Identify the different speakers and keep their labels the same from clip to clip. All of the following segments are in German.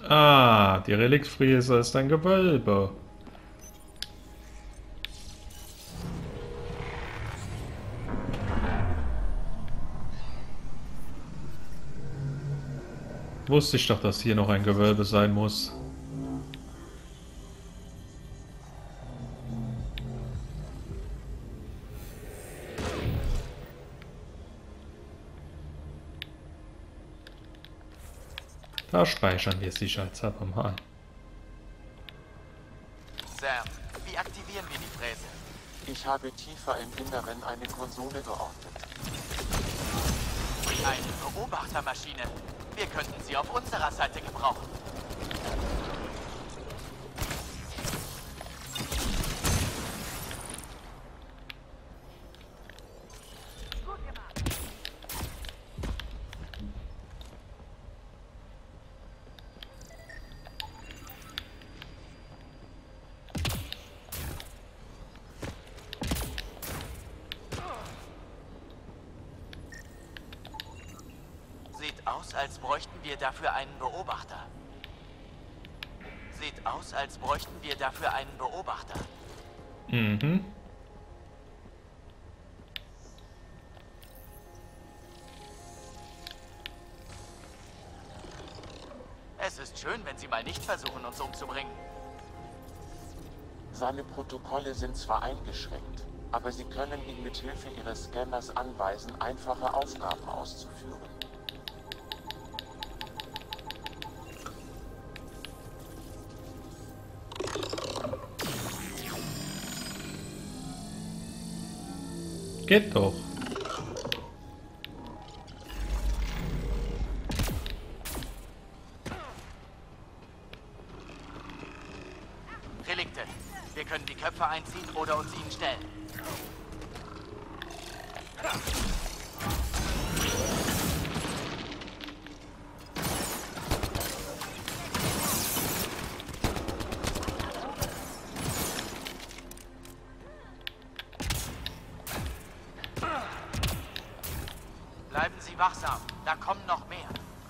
Speaker 1: Ah, die Reliktfriese ist ein Gewölbe. Wusste ich doch, dass hier noch ein Gewölbe sein muss. Da speichern wir sicherheitshalber mal.
Speaker 2: Sam, wie aktivieren wir die Fräse?
Speaker 3: Ich habe tiefer im Inneren eine Konsole geordnet.
Speaker 2: Eine Beobachtermaschine. Wir könnten sie auf unserer Seite gebrauchen. Sieht aus, als bräuchten wir dafür einen Beobachter. Sieht aus, als bräuchten wir dafür einen Beobachter.
Speaker 1: Mhm.
Speaker 2: Es ist schön, wenn Sie mal nicht versuchen, uns umzubringen.
Speaker 3: Seine Protokolle sind zwar eingeschränkt, aber Sie können ihn mit Hilfe Ihres Scanners anweisen, einfache Aufgaben auszuführen.
Speaker 1: Geht doch.
Speaker 2: Relikte. Wir können die Köpfe einziehen oder uns ihnen stellen. Bleiben Sie wachsam. Da kommen noch mehr.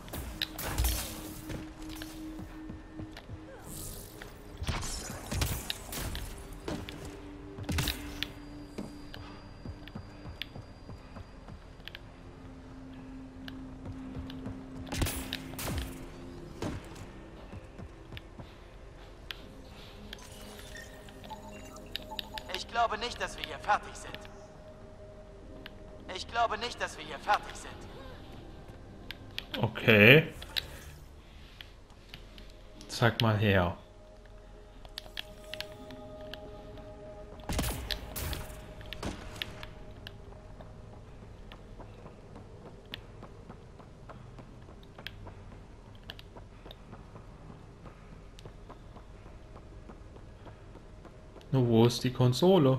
Speaker 2: Ich glaube nicht, dass wir hier fertig sind. Ich glaube nicht, dass wir hier fertig sind.
Speaker 1: Okay. Zeig mal her. Nur wo ist die Konsole?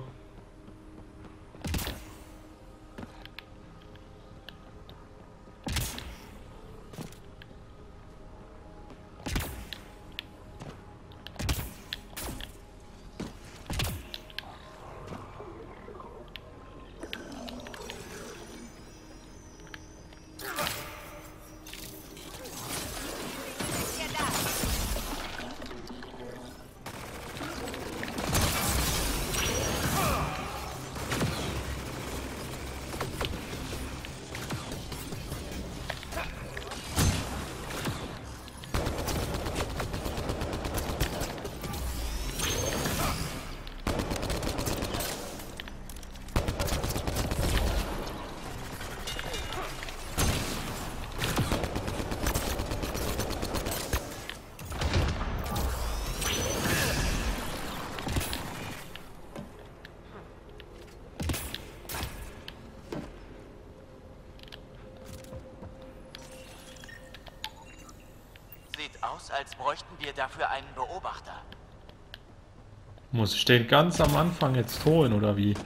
Speaker 2: Sieht aus, als bräuchten wir dafür einen Beobachter.
Speaker 1: Muss ich den ganz am Anfang jetzt holen, oder wie?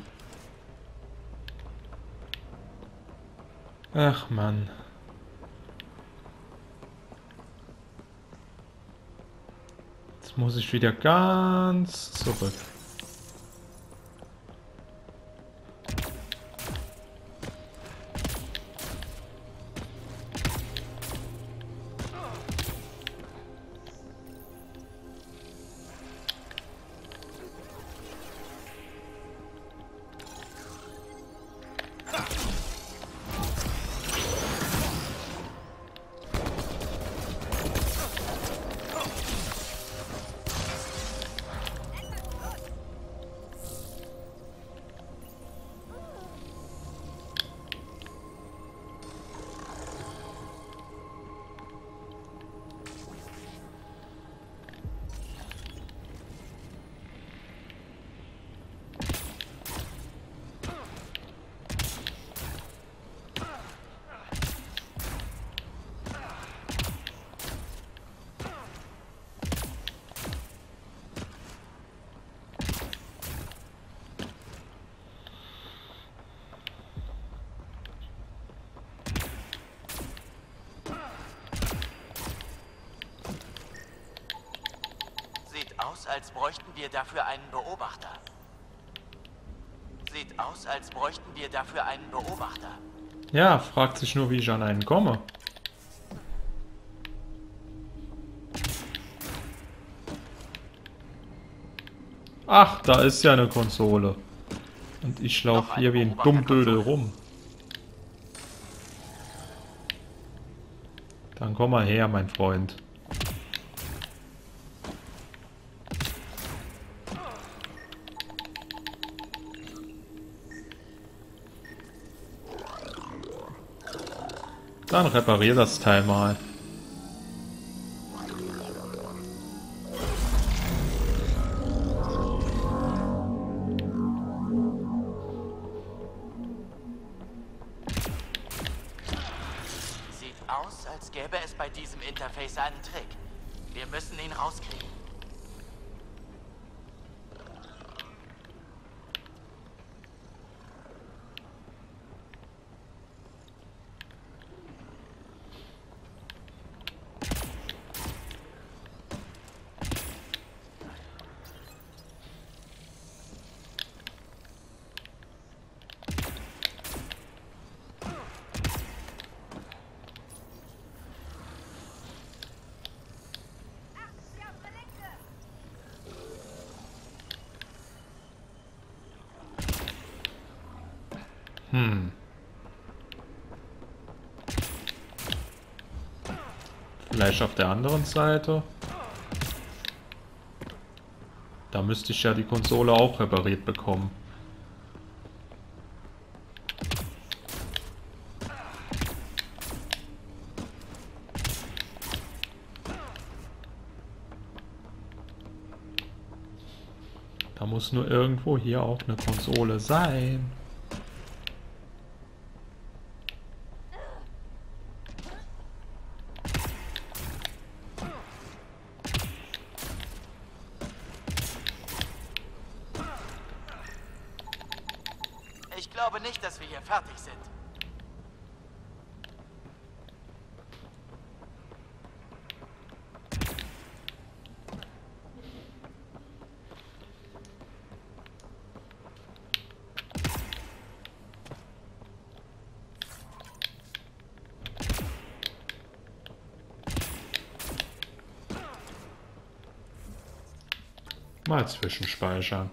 Speaker 1: Ach Mann. Jetzt muss ich wieder ganz zurück.
Speaker 2: aus, als bräuchten wir dafür einen Beobachter. Sieht aus, als bräuchten wir dafür einen Beobachter.
Speaker 1: Ja, fragt sich nur, wie ich an einen komme. Ach, da ist ja eine Konsole. Und ich laufe hier wie ein Dummdödel rum. Dann komm mal her, mein Freund. Dann reparier das Teil mal.
Speaker 2: Sieht aus, als gäbe es bei diesem Interface einen Trick. Wir müssen ihn rauskriegen.
Speaker 1: Vielleicht auf der anderen Seite. Da müsste ich ja die Konsole auch repariert bekommen. Da muss nur irgendwo hier auch eine Konsole sein.
Speaker 2: Ich glaube nicht, dass wir hier fertig sind.
Speaker 1: Mal zwischenspeichern.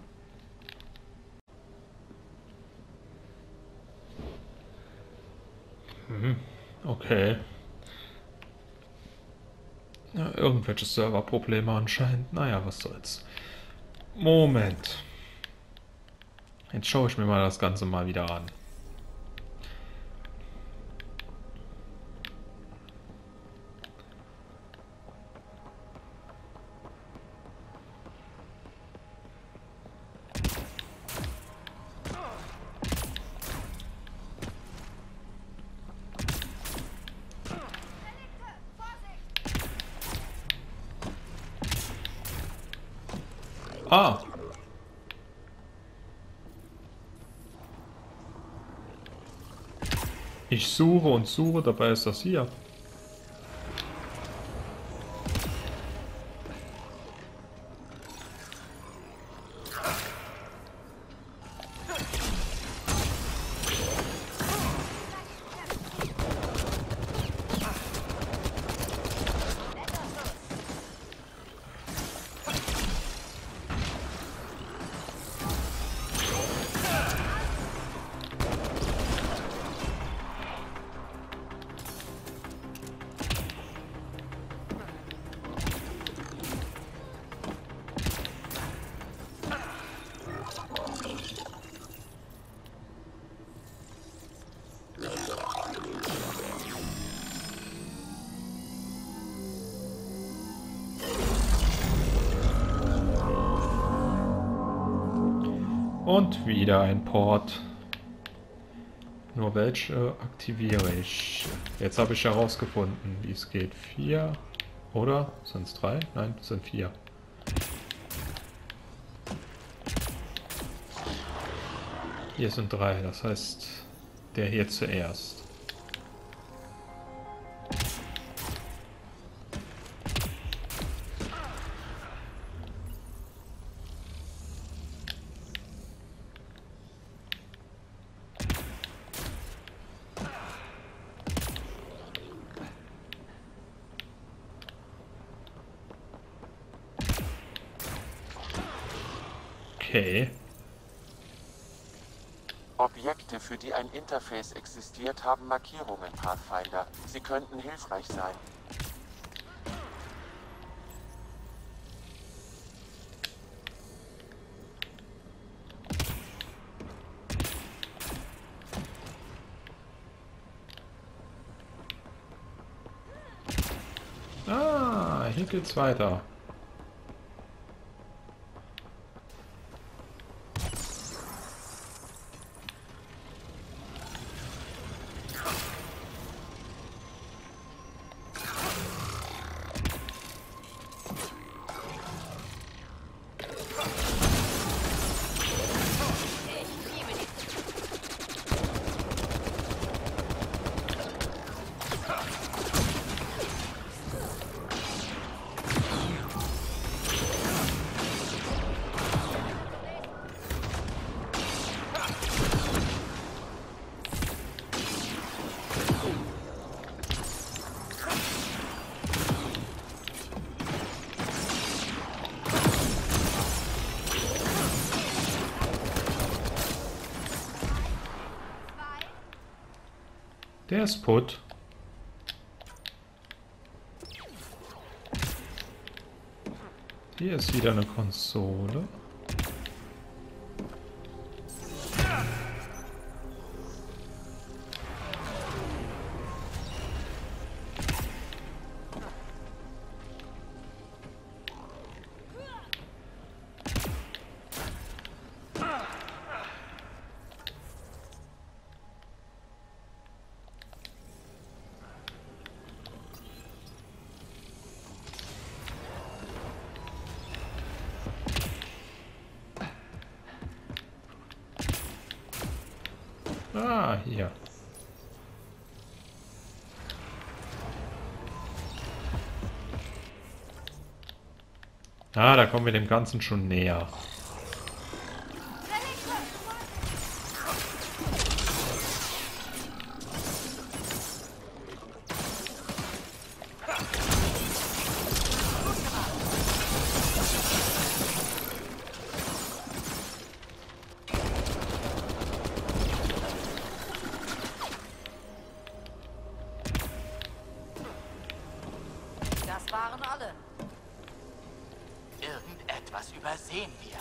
Speaker 1: Okay. Ja, irgendwelche Serverprobleme anscheinend. Naja, was soll's. Moment. Jetzt schaue ich mir mal das Ganze mal wieder an. Ah! Ich suche und suche, dabei ist das hier. Und wieder ein Port. Nur welche aktiviere ich? Jetzt habe ich herausgefunden, wie es geht. 4, oder? Sind es 3? Nein, es sind 4. Hier sind 3, das heißt, der hier zuerst. Okay.
Speaker 3: Objekte, für die ein Interface existiert, haben Markierungen, Pathfinder. Sie könnten hilfreich sein.
Speaker 1: Ah, hier geht's weiter. Der ist putt. Hier ist wieder eine Konsole. Ah, hier. Ah, da kommen wir dem Ganzen schon näher.
Speaker 4: Das waren alle.
Speaker 2: Irgendetwas übersehen wir.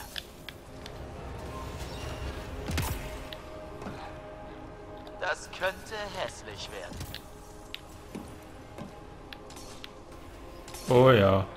Speaker 2: Das könnte hässlich werden.
Speaker 1: Oh ja.